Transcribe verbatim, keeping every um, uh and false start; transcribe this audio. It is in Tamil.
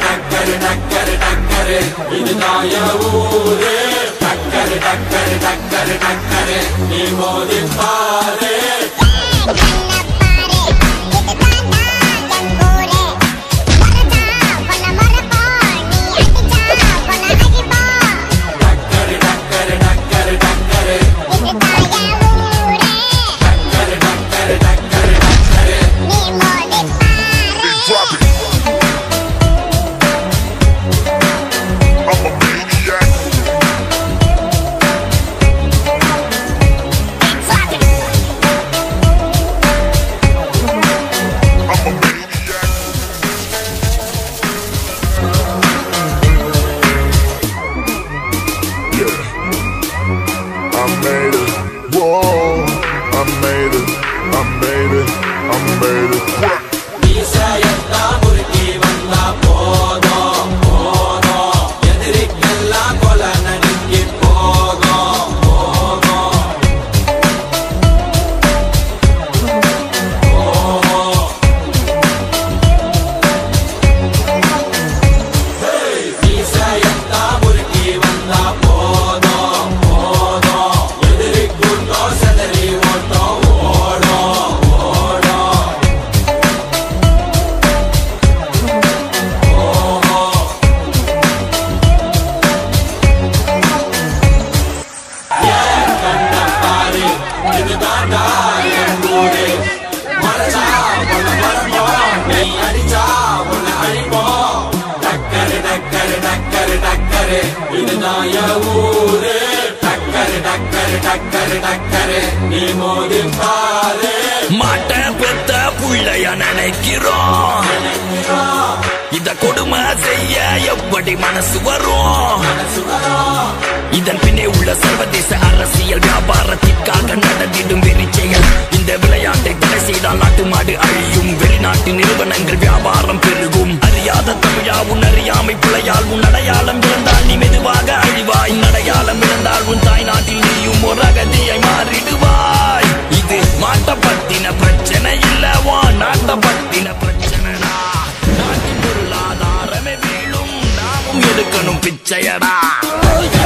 டக்கரு டக்கரு டக்கரு இது நாய ஊரு டக்கரு டக்கரு டக்கரு டக்கரு நீ மோதி பாரு மாட்ட பெத்த புள்ளைய நினைக்கிறோம் இத கொடுமை செய்ய எப்படி மனசு வரும் இதன் பின்னே உள்ள சர்வதேச அரசியல் வியாபாரத்திற்காக நடந்திடும் வெறிச்செயல் இந்த விளையாட்டை தடை செய்தால் நாட்டு மாடு அழியும் வெளிநாட்டு நிறுவனங்கள் வியாபாரம் பெருகும் அறியாத தமிழா உன் அறியாமை பிழையால் உன் அடையாளம் இழந்தால் நீ மெதுவாக அழிவாய் அடையாளம் இழந்தால் உன் தாய் நாட்டில் நீயும் ஒரு அகதியை மாறிடுவாய் இது மாட்ட பத்தின பிரச்சனை இல்லவா நாட்ட பத்தின பிரச்சனைடா நாட்டின் பொருளாதாரமே வீழும் நாமும் எடுக்கணும் பிச்சையடா